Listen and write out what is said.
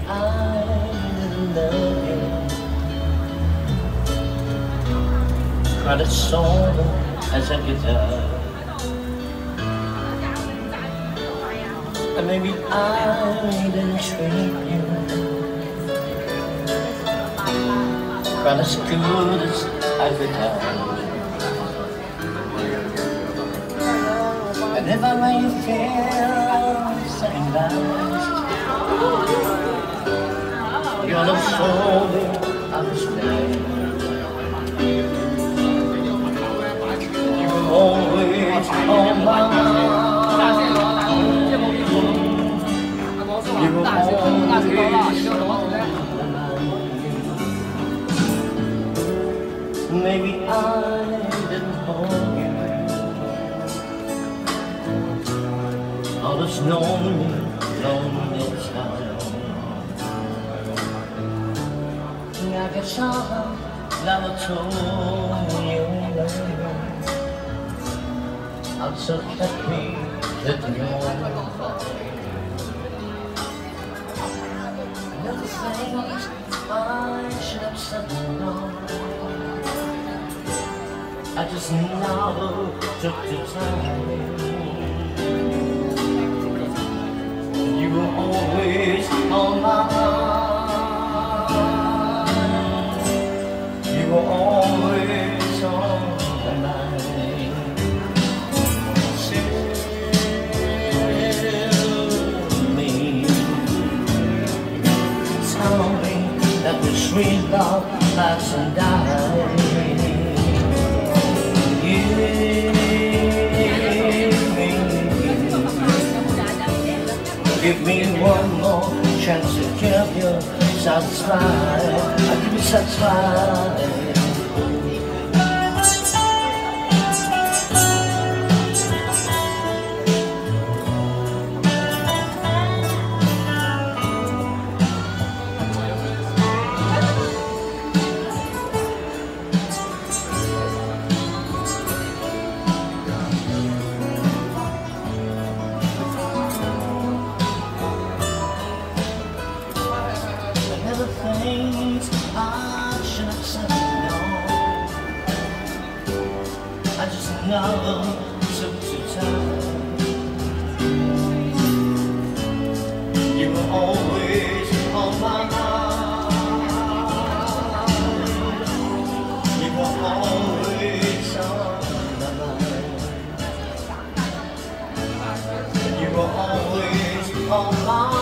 I love you. Cried a song as a guitar. And maybe I didn't treat you quite as good as I could have. And if I made you feel second best, you're the soul I respect. You were always on my mind. You were always on my mind. Maybe I didn't hold you. All this lonely, lonely time. I guess I'll never told you. I'm so happy that you're never things I should have said no. I just never took the time. You were always on my mind. You were always on my mind. Tell me, tell me that the sweet love lasts and dies. Give me one more chance to keep you satisfied. I can be satisfied. Things I should have said no. I just never took the time. You were always on my mind. You were always on my mind. You were always on my mind.